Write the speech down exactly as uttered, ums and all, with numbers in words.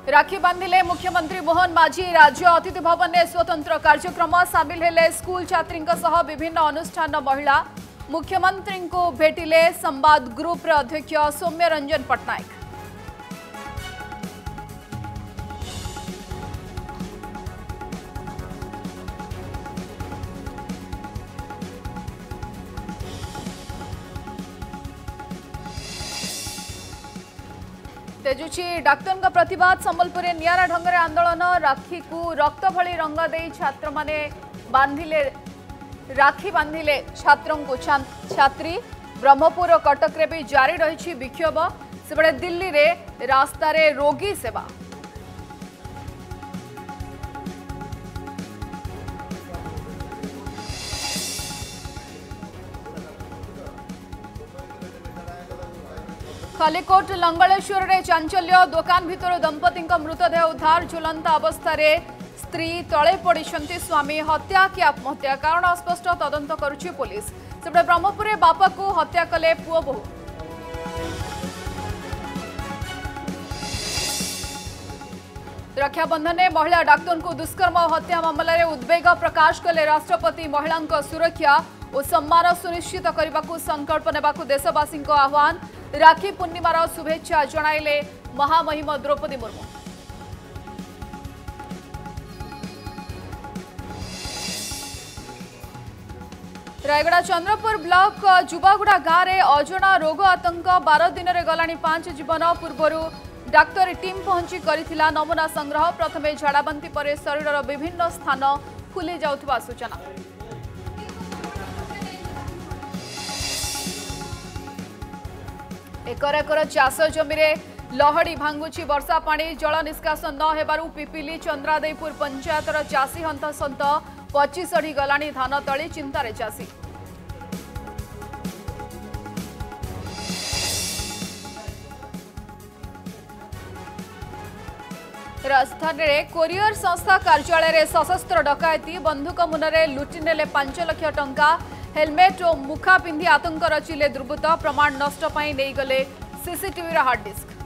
राखी बांधिले मुख्यमंत्री मोहन माझी। राज्य अतिथि भवन में स्वतंत्र कार्यक्रम सामिल हेले स्कूल छात्री विभिन्न अनुष्ठान महिला। मुख्यमंत्री को भेटिले संवाद ग्रुप अध्यक्ष सौम्य रंजन पट्टनायक। तेजुची डाक्तर प्रतिवाद। संबलपुर नियारा ढंग आंदोलन। राखी को रक्त भली रंग दे छात्र माने बांधिले राखी बांधिले छात्रों को छात्री। ब्रह्मपुर और कटक रे भी जारी रही विक्षोभ। सेबड़े दिल्ली रे रास्ता रे रोगी सेवा। खालीकोट लंगलेश्वर रे चांचल्य। दुकान भितर दंपति मृतदेह उद्धार। झुलंता अवस्था रे स्त्री तले पड़ी। स्वामी हत्या कि आत्महत्या कारण अस्पष्ट तदंत करुछि पुलिस। सेपटे ब्रह्मपुर रे बापा को हत्या कले पुओ बहु। रक्षाबंधन में महिला डाक्तर को दुष्कर्म और हत्या मामला रे उद्वेग प्रकाश कले राष्ट्रपति। महिला सुरक्षा और सम्मान सुनिश्चित करने को संकल्प नेबाकू देशवासी को आह्वान। राखी पूर्णिमार शुभेच्छा जणाइले महामहिम द्रौपदी मुर्मू। रायगड़ा चंद्रपुर ब्लॉक जुबागुड़ा गाँव में अजना रोग आतंक। बार दिन में गलानी पांच जीवन। पूर्वर डाक्तर टीम पहुंची करिथिला नमूना संग्रह। प्रथमे झाड़ाबांति पर शरीर विभिन्न स्थान फुली जाउथबा सूचना। एकर एकर चाष जमी लहड़ी भांगुची वर्षा पानी। जल निष्कासन न हेबारु पिपिली चंद्रादेईपुर पंचायतर चाषी हंतसंत। पच्चीस अढ़ी गलानी धान तली। चिंतारे चाषी। राजधानी रे कोरियर संस्था कार्यालय रे सशस्त्र डकायती। बंधुक मुନରେ लुटि नेले पांच लाख टंका। हेलमेट और मुखा पिंधि आतंक रचिले दुर्बृत्त। प्रमाण नष्ट पाई नहीं गले सीसीटीवी हार्ड डिस्क।